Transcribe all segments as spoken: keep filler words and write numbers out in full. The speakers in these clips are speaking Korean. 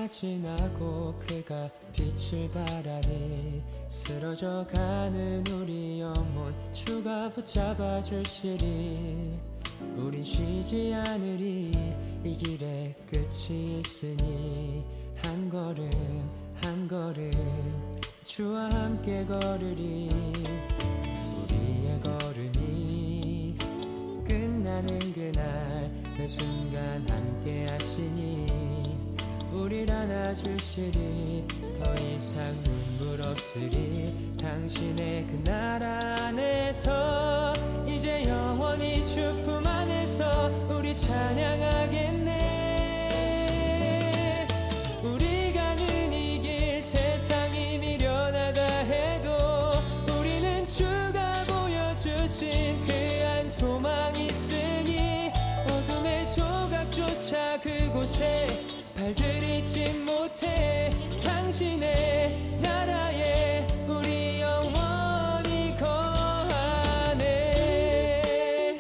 다 지나고 그가 빛을 발하니 쓰러져가는 우리 영혼 주가 붙잡아 주시리. 우린 쉬지 않으리. 이 길에 끝이 있으니 한 걸음 한 걸음 주와 함께 걸으리. 우리의 걸음이 끝나는 그날 매 순간 함께 하시니 우릴 안아주시리. 더 이상 눈물 없으리. 당신의 그 나라 안에서 이제 영원히 주 품 안에서 우리 찬양하겠네. 우리 가는 이 길 세상이 미련하다 해도 우리는 주가 보여주신 그 한 소망이 있으니 어둠의 조각조차 그곳에 발들이지 못해. 당신의 나라에 우리 영원히 거하네.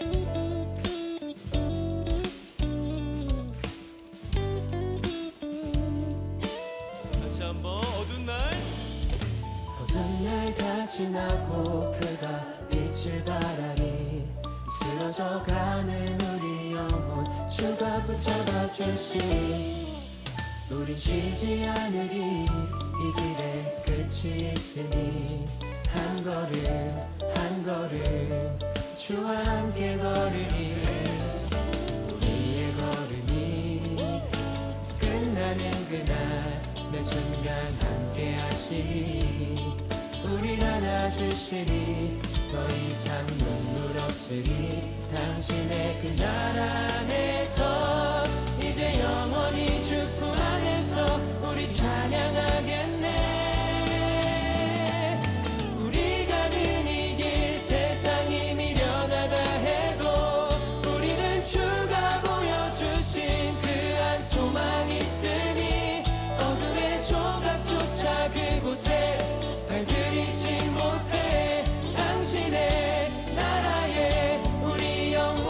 다시 한번. 어두운 날 어두운 날 다 지나고 그가 빛을 발하니 쓰러져가는 우리 영혼 주가 붙잡아 주시니 우린 쉬지 않으리. 이 길에 끝이 있으니 한 걸음 한 걸음 주와 함께 걸으리. 우리의 걸음이 끝나는 그날 매 순간 함께 하시니 우릴 안아주시리. 더 이상 눈물 없으리. 당신의 그 나라 안에서 이제 영원히 주 품 안에서 우리 찬양하겠네. 우리 가는 이 길 세상이 미련하다 해도 우리는 주가 보여주신 그 한 소망이 있으니 어둠의 조각조차 그곳에 발들이지 못해. 당신의 나라에 우리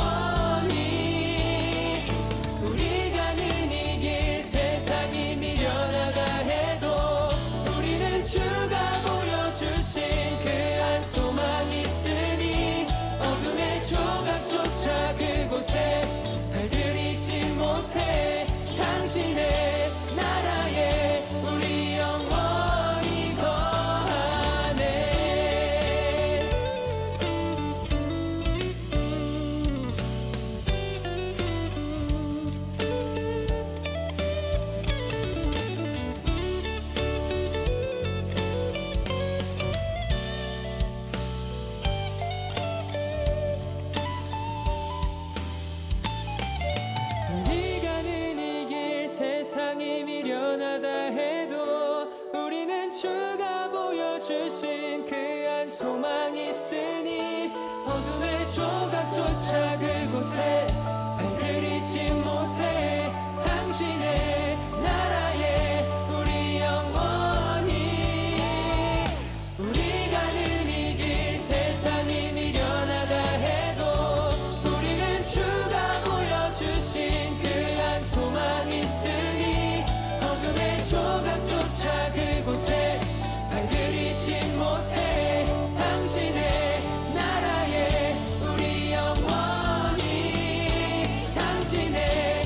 영원히 우리 가는 이 길 세상이 미련하다 해도 우리는 주가 보여주신 그 한 소망이 있으니 어둠의 조각조차 그곳에 발들이지 못해. 당신의 나라에 우리 영원히 거하네. 우리 가는 이 길 세상이 미련하다 해도 우리는 주가 보여주신 그 한 소망이 있으니 어둠의 조각조차 그곳에 발들이지 못해. 당신의 나라에 우리 영원히 우리 가는 이 길 세상이 미련하다 해도 우리는 주가 보여주신 그 한 소망이 있으니 어둠의 조각조차 그곳에 발들이지 못해. 당신의 나라에 우리 영원히 당신의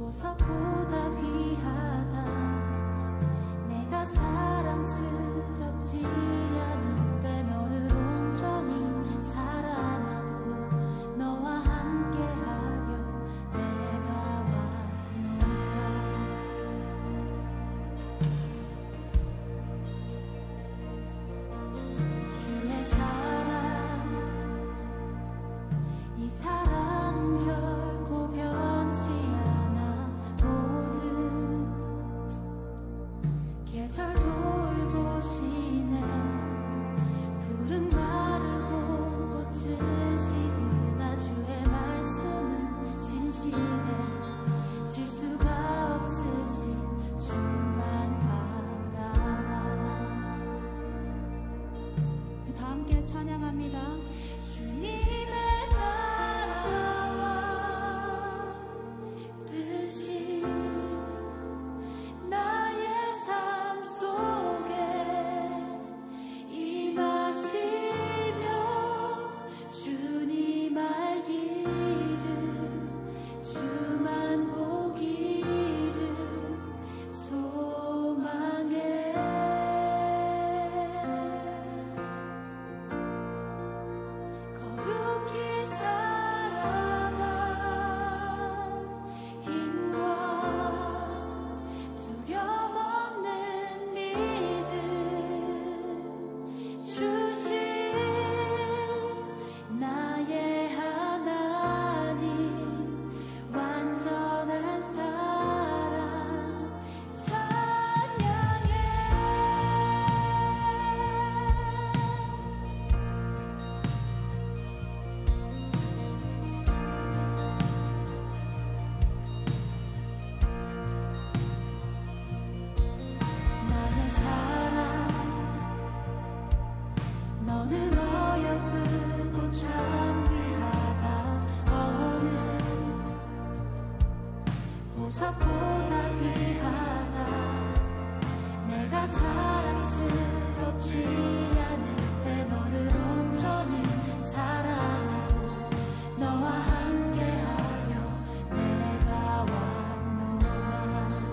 보석보다 귀하다. 내가 사랑스럽지 않을 때 너를 온전히 사랑하고 너와 함께하려 내가 왔노라. 주의 사랑, 이 사랑은 결코 변치 않아. 모든 계절 돌보시네. 푸른 마르고 꽃은 시드나 주의 말씀은 진실해. 실수가 없으신 주만 바라라. 다 함께 찬양합니다. 주님의 나라와 뜻이 나의 삶 속에 임하시며 주님 알기를 주만 보기를 소망해. 거룩히 살아갈 힘과 두려움 없는 믿음 주신 나의 하나님, 완전한 사랑 찬양해. 나의 사랑, 너는 어여쁘고 참 귀하다. 어느 보석보다 귀하다. 내가 사랑스럽지 않을 때 너를 온전히 사랑하고 너와 함께하려 내가 왔노라.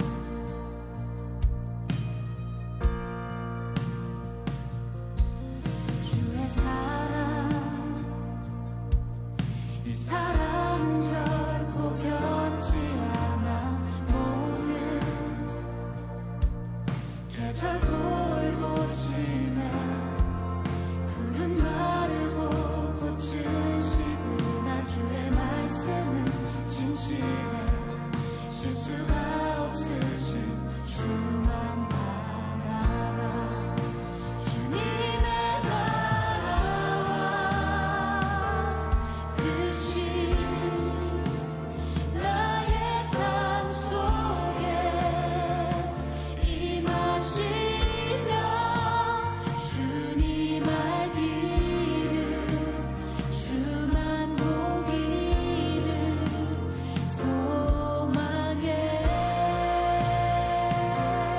주의 사랑, 이 사랑은 결코 변치 않아. 모든 계절 돌보시네. 푸른 마르고 꽃은 시드나 주의 말씀은 진실해. 실수가 없으신 주만 바라라. 주님의 나라와 뜻이 나의 삶 속에 임하시며 주님 알기를 주만 보기를 소망해.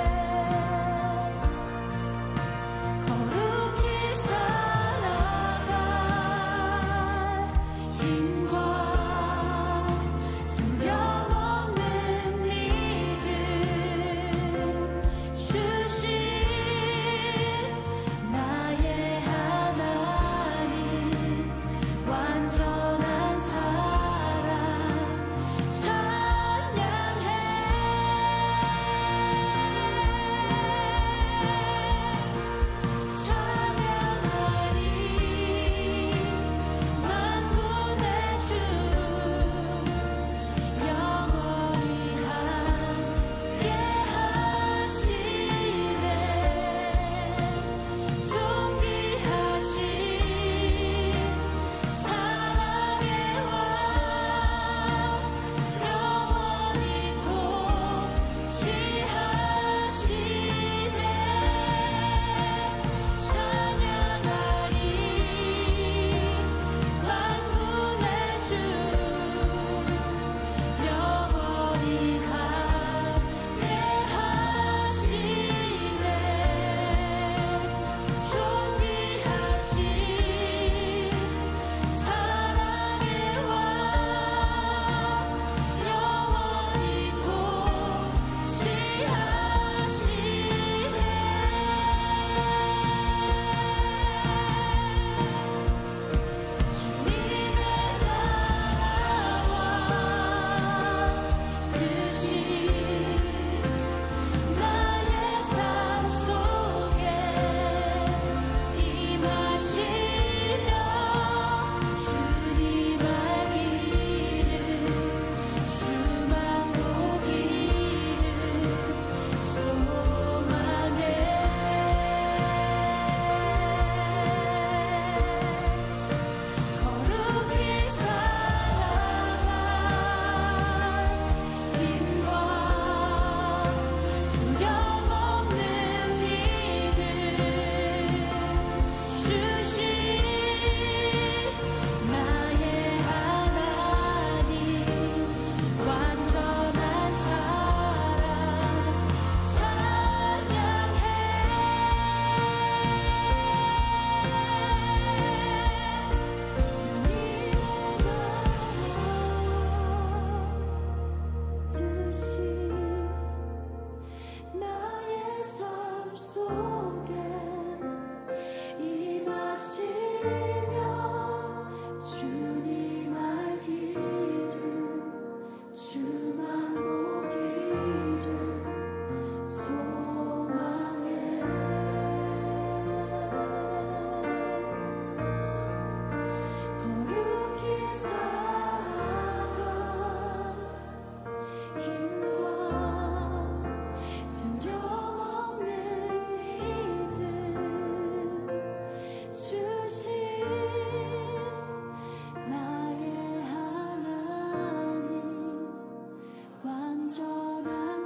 온전한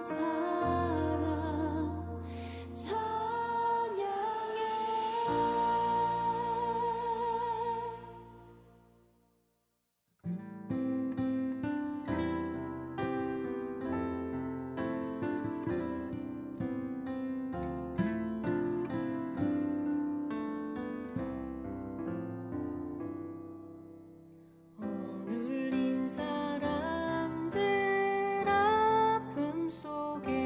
사랑 찬양해. 억눌린 사람들 아픔 속에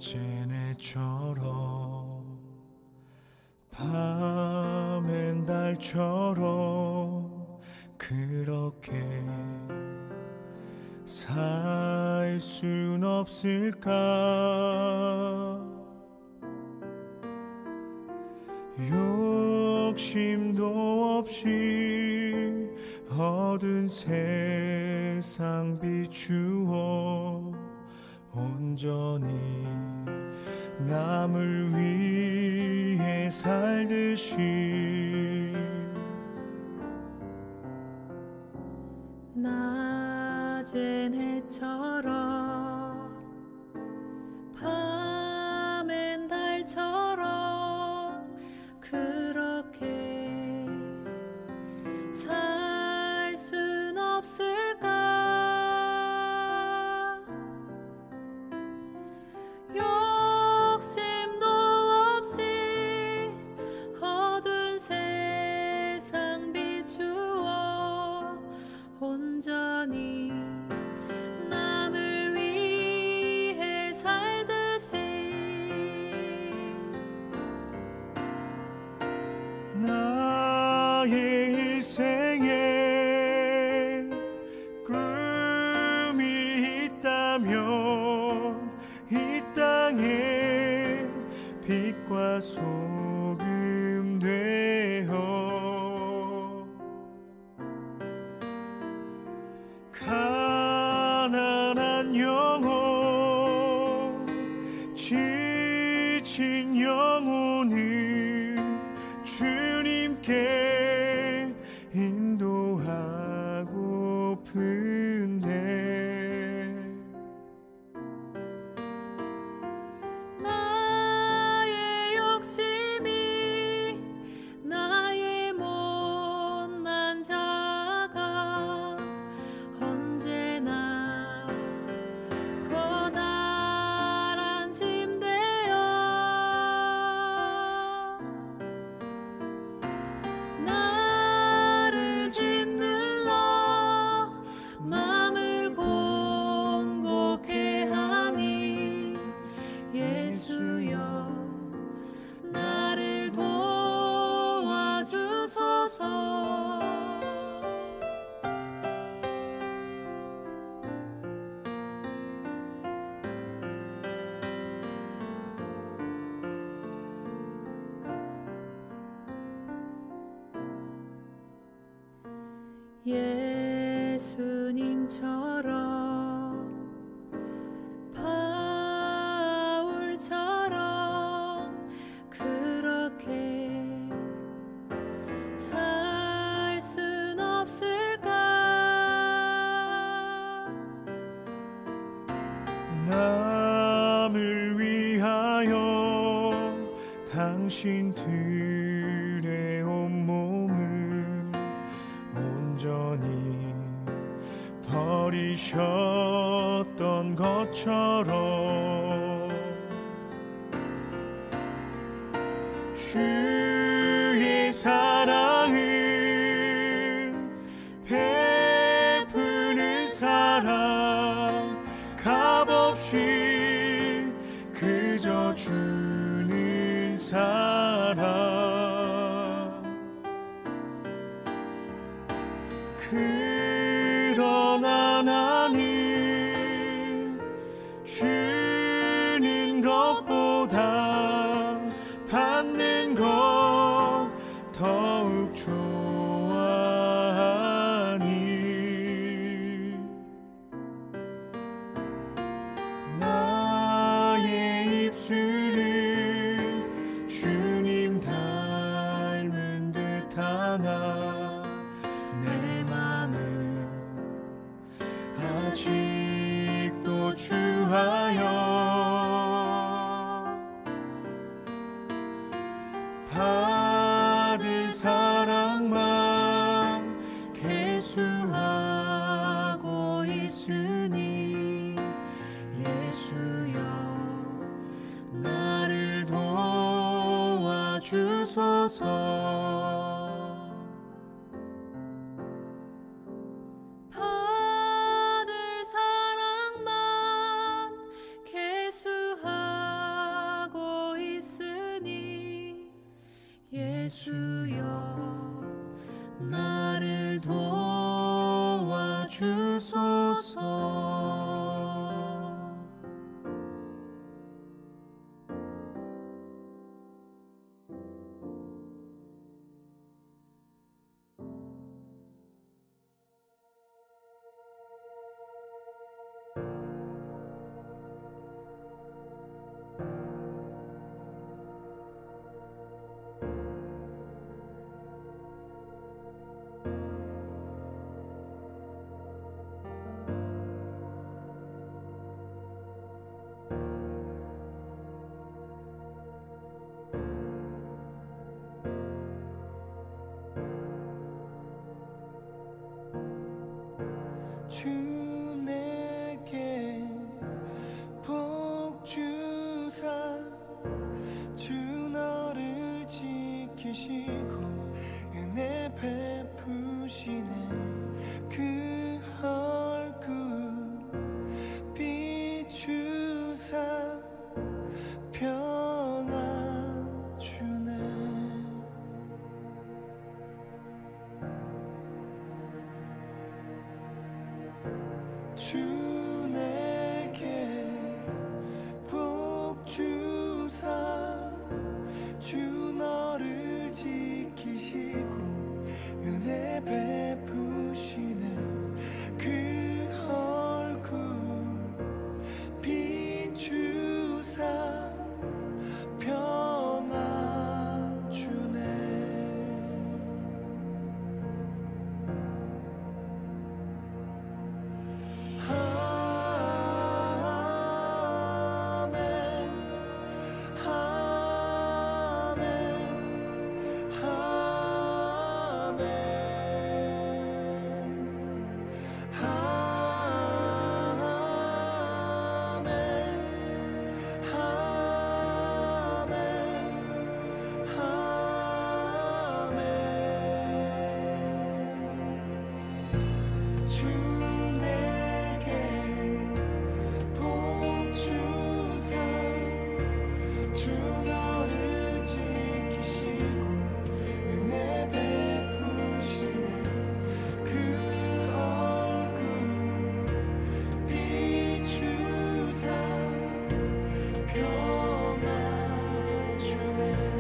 낮에처럼 밤엔 달처럼 그렇게 살 순 없을까? 욕심도 없이 어두운 세상 비추어 온전히 남을 위해 살듯이 낮엔 해처럼 밤엔 달처럼 그렇게 살 순 없을까? 욕심도 없이 어두운 세상 비추어 온전히 남을 위해 살듯이 나의 일생에 꿈이 있다면 이 땅에 빛과 소금 되어 가난한 영혼 지친 영혼을 주님께 인도하고픈데 나의 욕심이 나의 못난 자가 언제나 커다란 짐 되어 나를 짓눌러 맘을 공곡해 하니 예수여 나를 도와주소서. 예수님처럼 바울처럼 그렇게 살 순 없을까? 남을 위하여 당신들의 온몸을 온전히 버리셨던 것처럼 주의 사랑은 베푸는 사랑 값없이 그저 주는 사랑 그러나 나는 주는 것보다 받는 것 더욱 좋아하니 나의 입술을 주님 닮은 듯하나 내 맘은 아직도 주하여 받을 사랑만 계수하고 있으니 예수여 나를 도와주소서. 받을 사랑만 계수하고 베푸시네 그 얼굴 비추사 평안 주네. 주 내게 복 주사 주 너를 지키시고 은혜 베푸시네 그 얼굴 비추사 평안 주네. 주 내게 복 주사 주 너를 지키시고 은혜 베푸시네 그 얼굴 비추사 평안 주네.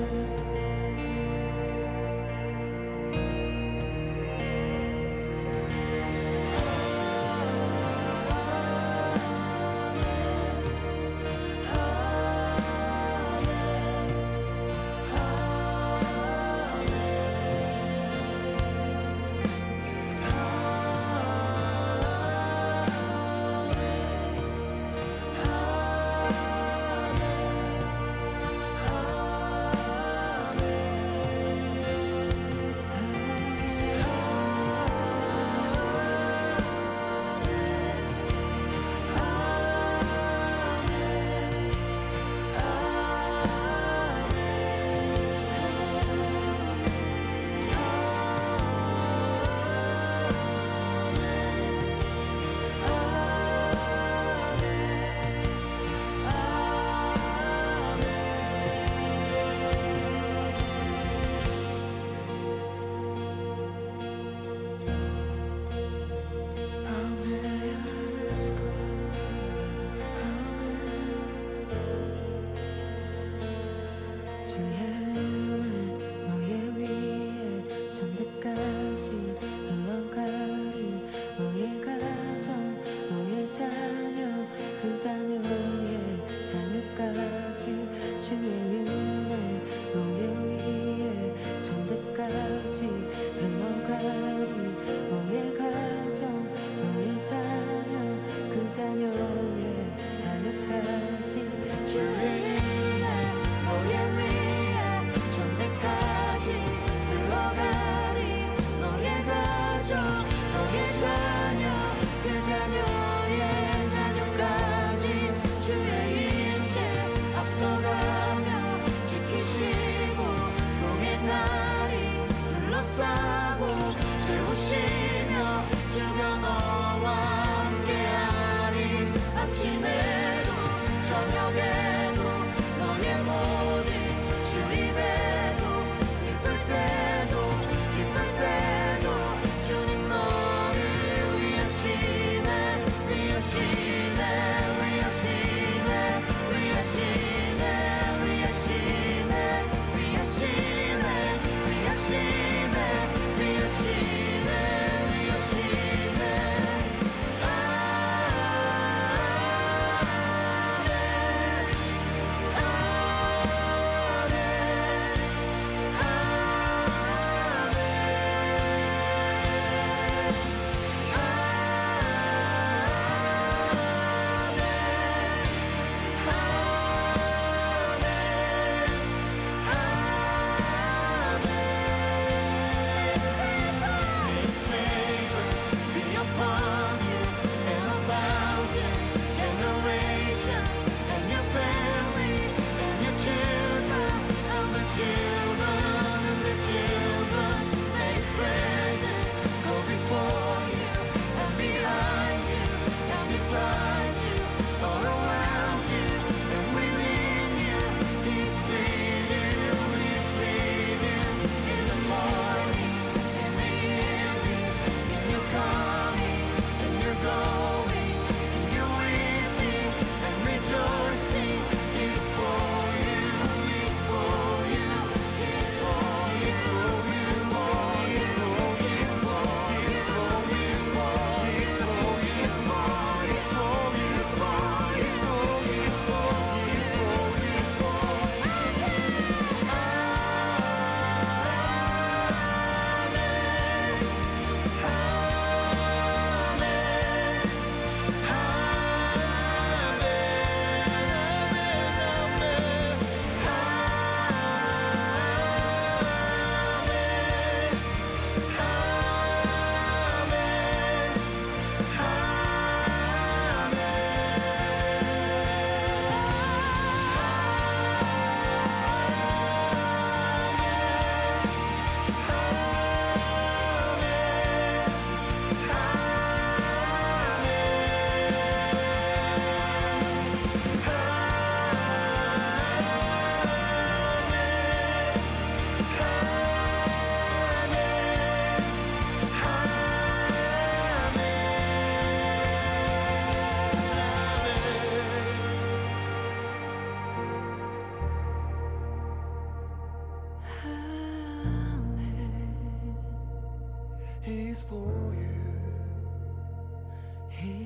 주의 은혜 너의 위에 천대까지 흘러가리. 너의 가정 너의 자녀 그 자녀의 자녀까지 주의 은혜 너의 위에 천대까지 흘러가리. 너의 가정 너의 자녀 그 자녀의 자녀까지 주의 은혜 너의 위에 천대까지 흘러가리. 너의 가정 너의 자녀 그 자녀의 자녀까지 주의 임재 앞서가며 지키시고 동행하리. 둘러싸고 채우시며 주가 너와 함께하리. 아침에도 저녁에도 너의 모든 주님에도 슬플 때도 기쁠 때도 주님 너를 위하시네 위하시네 위하시네 위하시네 위하시네 위하시네 위하시네 위하시네 위하시네. 아멘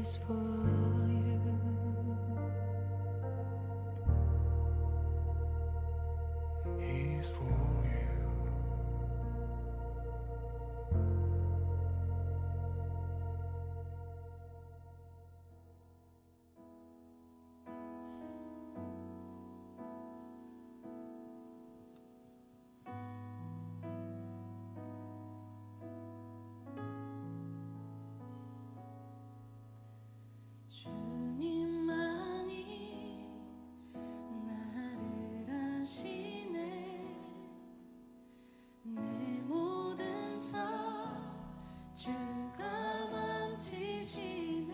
is for you. He's for you. 주님만이 나를 아시네. 내 모든 삶 주가 만지시네.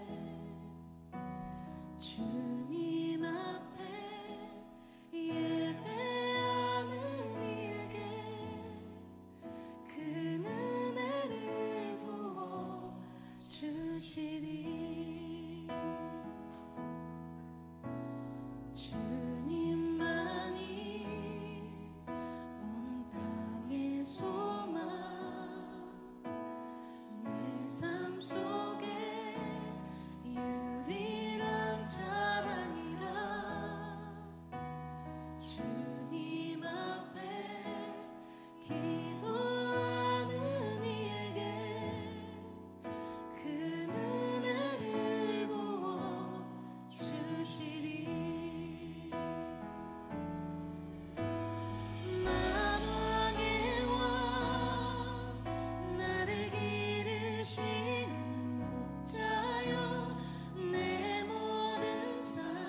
주님 앞에 예배하는 이에게 그 은혜를 부어 주시리. 주님만이 온 땅의 소망, 내 삶 속에 유일한 자랑이라. 주님 앞에 기도하는 이에게 그 은혜를 부어 주시리. 만왕의 왕 나를 기르시는 목자여, 내 모든 삶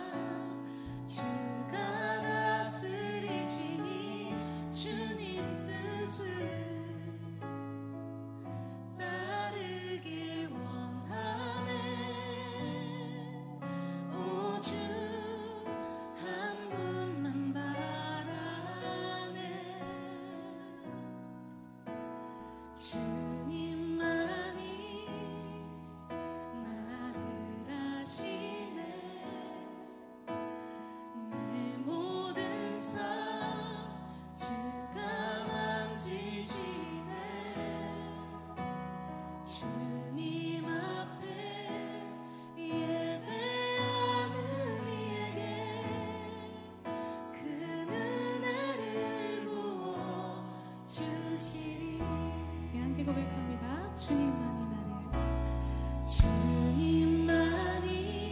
주가 다스리시니 주님 뜻을 따르길 원하네. 오 주 한 분만 바라네. 주님만이 나를 아시네. 내 모든 삶 주가 만지시네. 주님 앞에 예배하는 이에게 그 은혜를 부어 주시리. 함께 고백합니다. 주님만이 나를 주님만이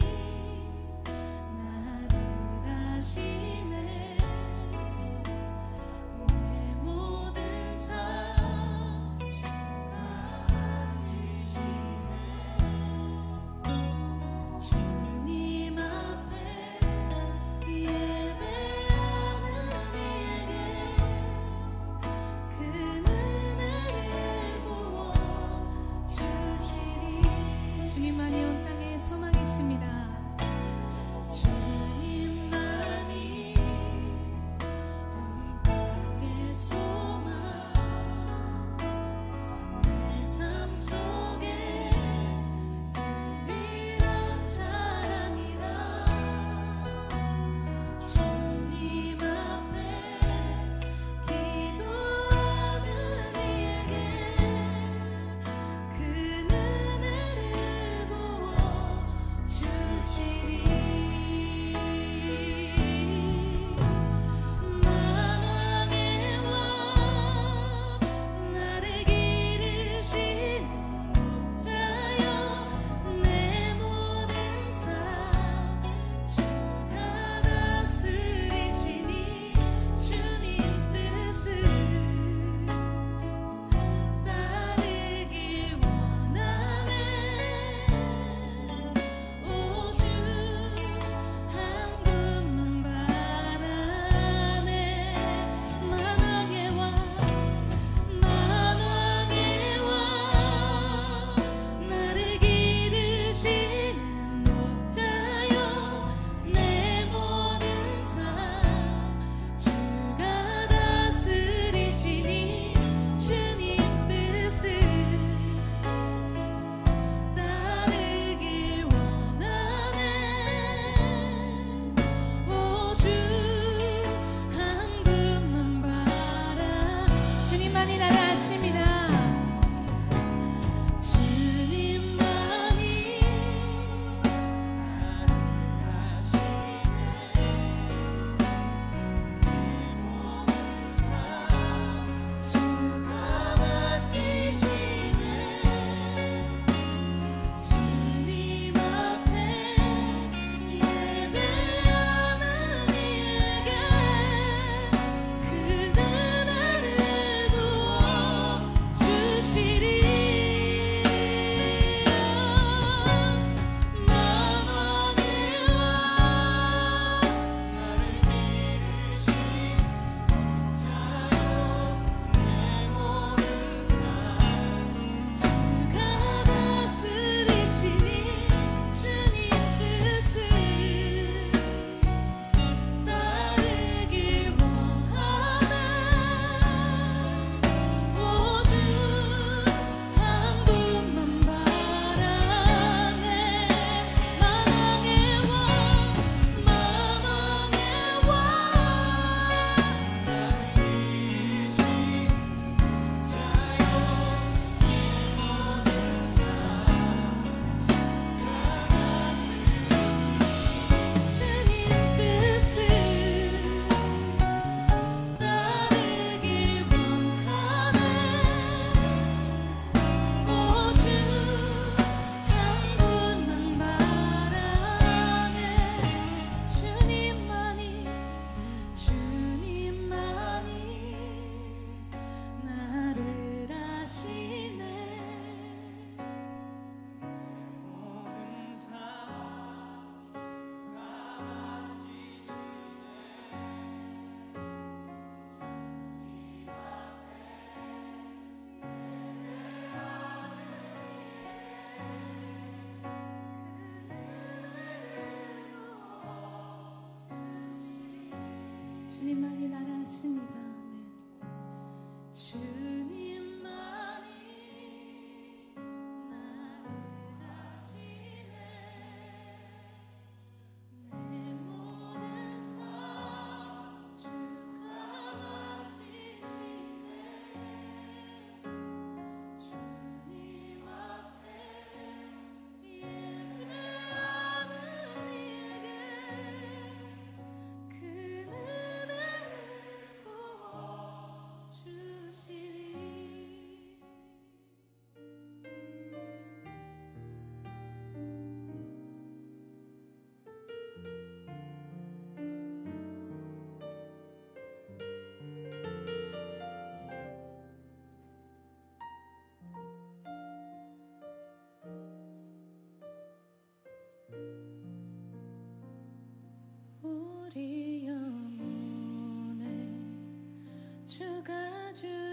나를 아시네. 내 모든 삶 주가 만지시네. 주님 앞에 예배하는 이에게 그 은혜를 부어 주시리. 주님만이 온 땅의 소망이십니다. 주님만이 온 땅의 소망, 내 삶 속에 유일한 자랑이라. 주님 앞에 기도하는 이에게 그 은혜를 부어 주시리. 만왕의 왕 나를 기르시는 목자여, 내 모든 삶 주가 다스리시니 주님 뜻을 따르길 원하네. 오 주 한 분만 바라네. 만왕의 왕 만왕의 왕 나를 기르시는 목자여, 내 모든 삶 주가 다스리시니 주님 뜻을 따르길 원하네. 오 주 한 분만 바라. 주님만이 나를 아십니다. 주님만이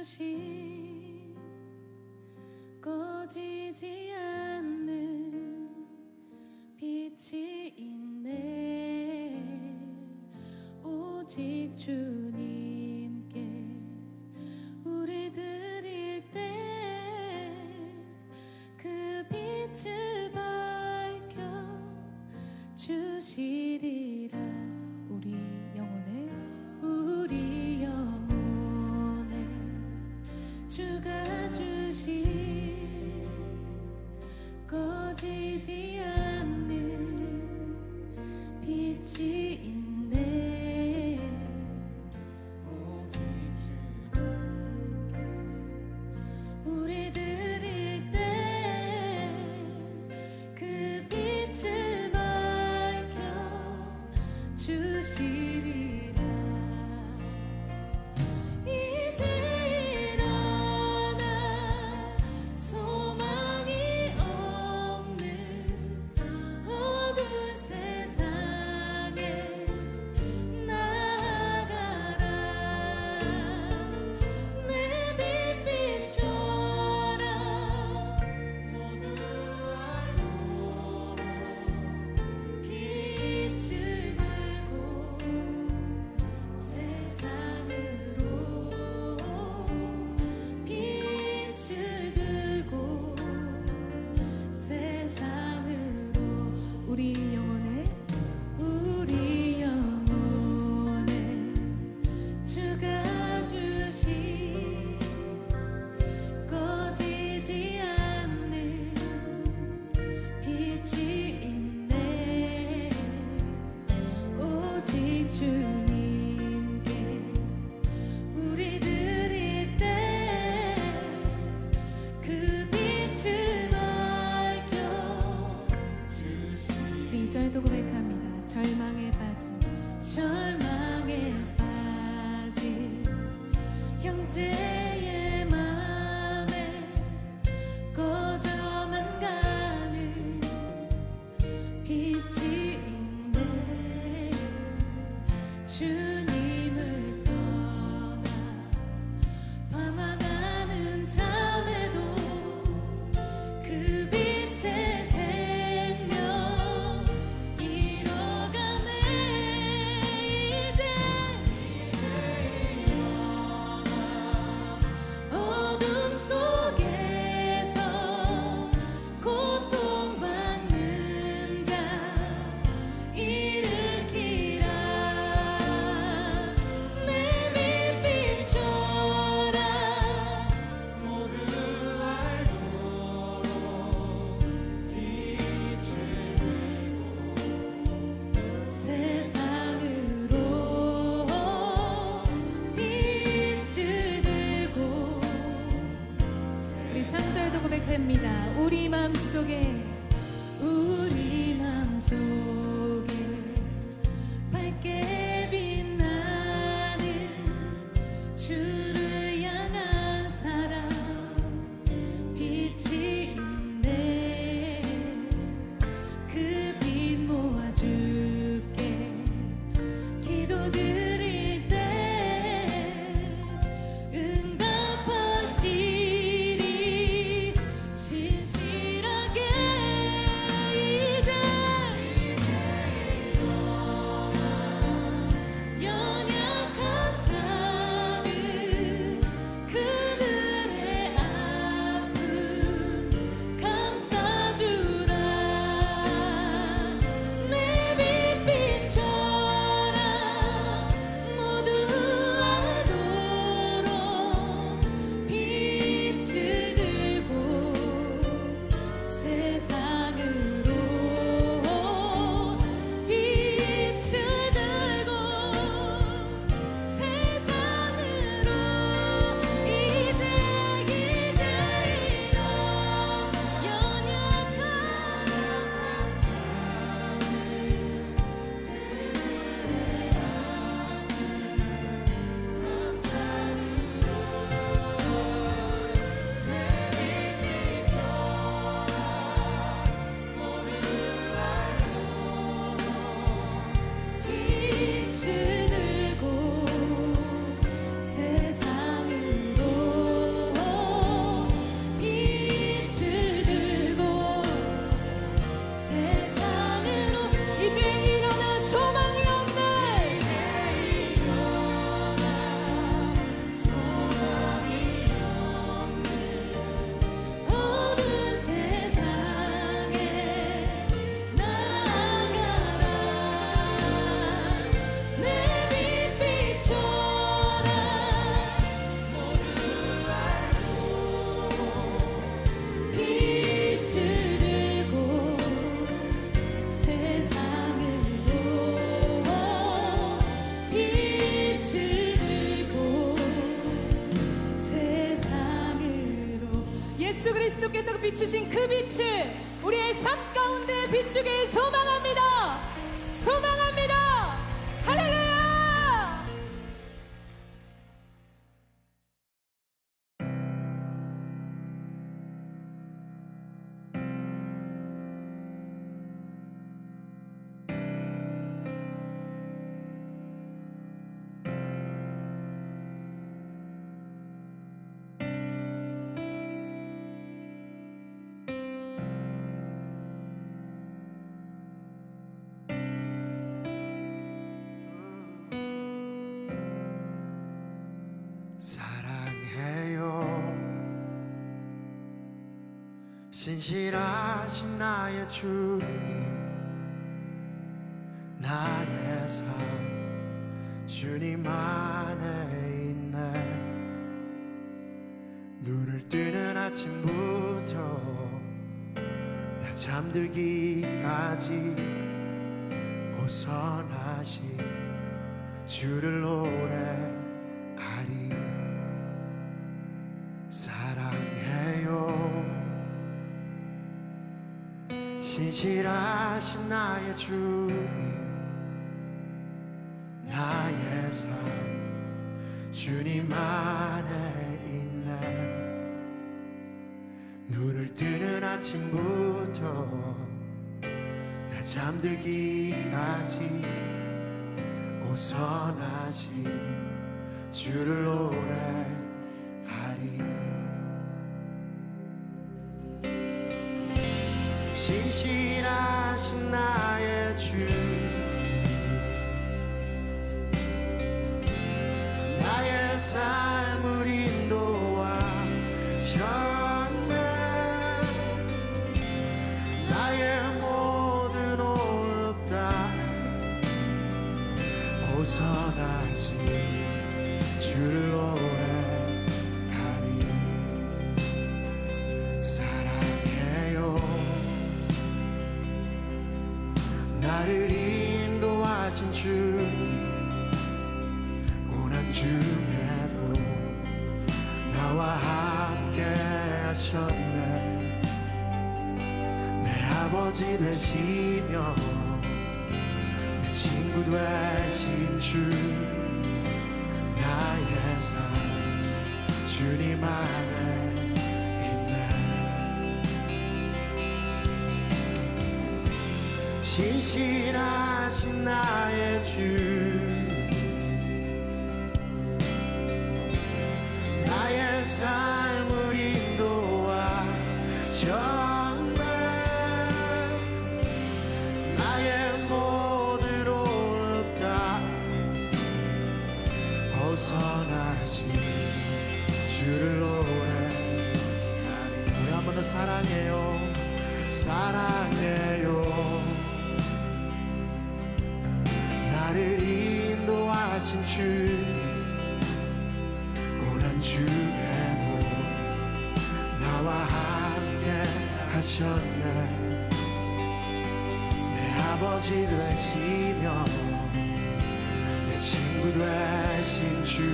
주신 꺼지지 않는 빛이 있네. 오직 주님께 우리 드릴 때 그 빛을 밝혀 주시리라. 우리 영혼에 우리 영혼에 주가 주신 꺼지지 않는 빛이 있네. 우리 드릴 때 그 빛을 밝혀 주시리라. 이제 일어나 소망이 없는 어두운 세상에 나아가라. 내 빛 비춰라. 모두 알도록 빛을 들고 세상으로 빛을 들고 세상으로 우리 영혼에 우리 영혼에 주가 주신 꺼지지 않는 빛이 있네. 오직 주님께 우리 드릴 때 그 빛을 밝혀 이 절도 고백합니다. 절망에 빠진 절망에 빠진 형제의 맘에 꺼져만 가는 빛이 있네. 주님을 떠나 방황하는 잠에도 그 빛의 생명 잃어가네. 이제 어둠 속에서 고통받는 자 일으키라. 내 빛 비춰라. 모두 알도록 빛을 들고 세상으로 빛을 들고 우리 삼 절도 고백합니다. 우리 맘속에 우리 맘속에 밝게 빛나는 주를 향한 사랑 빛이 있네. 그 빛 모아줄게. 기도 드릴 때 응답하시리. 신실하게 이제 예수 그리스도께서 비추신 그 빛을 우리의 삶 가운데 비추길 소망합니다. 소망합니다. 할렐루야. 사랑해요 신실하신 나의 주님 나의 삶 주님 안에 있네 눈을 뜨는 아침부터 나 잠들기까지 오선하신 주를 노래하리 사랑해요 신실하신 나의 주님 나의 삶 주님 안에 있네 눈을 뜨는 아침부터 나 잠들기까지 오선하신 주를 노래하리 신실하신 나의 주님 나의 삶을 인도하셨네 나의 모든 호흡 다 오선하신 주를 노래하리 사랑해요 나를 인도하신 주님 고난 중에도 나와 함께 하셨네 내 아버지 되시며 내 친구 되신 주 나의 삶 주님 안에 있네 신실하신 나의 주 나의 삶을 인도하셨네 나의 모든 호흡 다 오선하신 주를 노래하리 우리 한 번 더 사랑해요 사랑해요 나를 인도하신 주님 고난 중에도 나와 함께 하셨네 내 아버지 되시며 내 친구 되신 주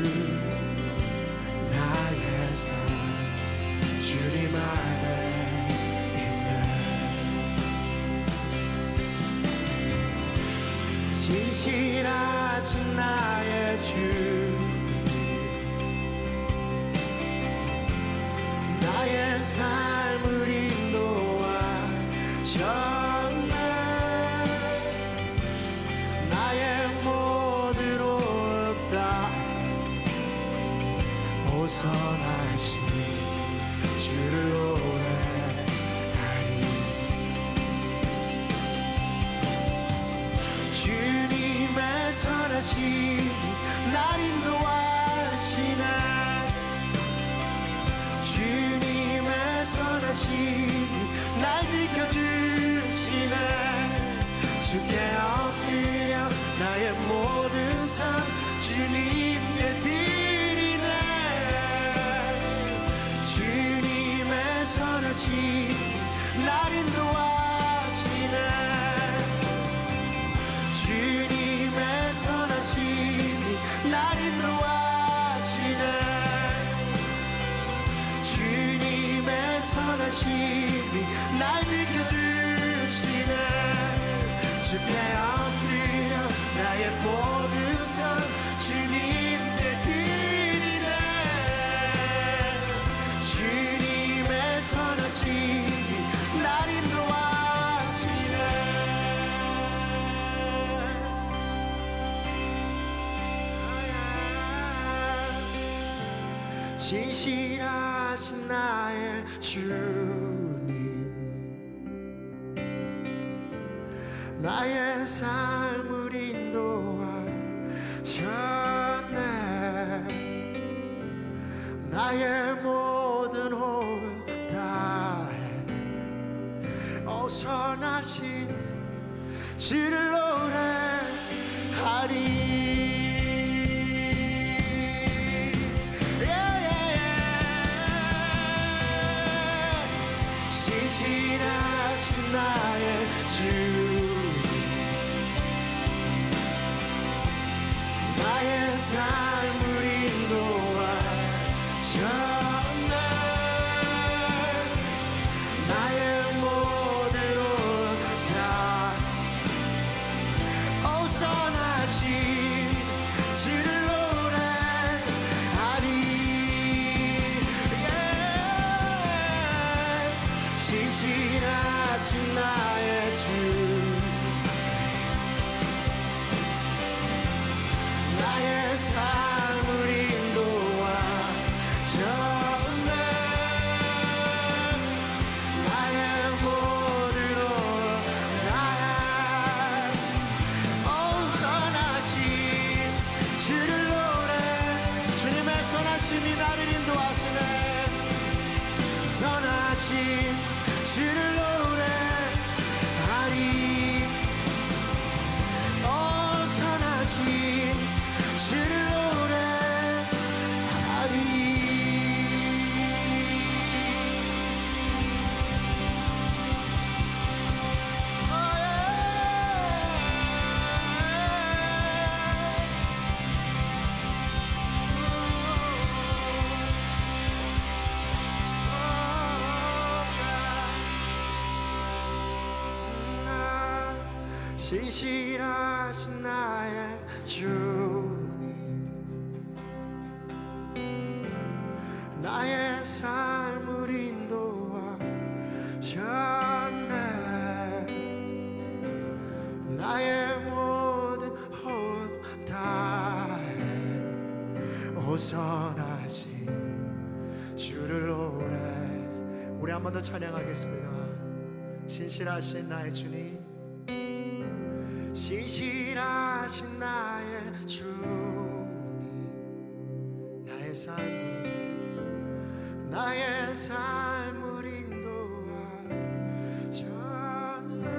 나의 삶 주님 안에 있네 신실하신 나의 주 나의 삶을 인도하셨네 나의 모든 호흡 다 오선하신 주를 노래하리 주님의 선하신 날 인도하시네 주님의 선하신 날 지켜주시네 주께 엎드려 나의 모든 삶 주님께 드리네 주님의 선하신 날 인도하시네 주님의 선하신 날 인도하시네 주님의 선하심이 날 지켜주시네. 주께 엎드려 나의 모든 성 주님께 드리네. 주님의 선하심이 날 인도하시네. 신실하신 나의 주님, 나의 삶을 인도하셨네. 나의 모든 호흡 다해 오 선하신 주를 노래하리. 신실하신 나의 주, 나의 삶을 인도하셨네. 나의 모든 옷 다 오 선하신 주를 노래하리. 신실하신 나의 주, 나의 삶을 인도하셨네. 나의 모든 옷 다해 오 선하신 주를 노래. 주님의 선하심이 나를 인도하시네. 선하신 주를 노래하리. 오 선하신 주를 노래하리. 신실하신 나의 주님, 나의 삶을 인도하셨네. 나의 모든 호흡 다해 오 선하신 주를 노래. 우리 한 번 더 찬양하겠습니다. 신실하신 나의 주님, 신실하신 나의 주님, 나의 삶을 나의 삶을 인도하셨네.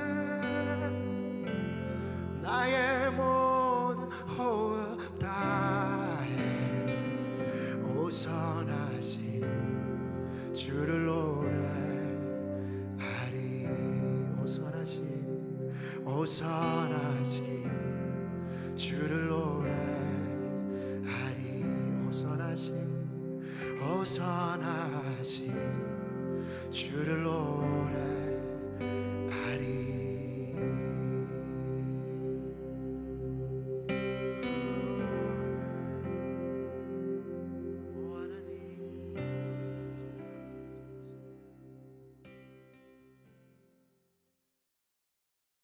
나의 모든 호흡 다해 오 선하신 주를 노래하리. 오 선하신 오 선하신 주를 노래하리. 오 선하신 오 선하신 주를 노래하리.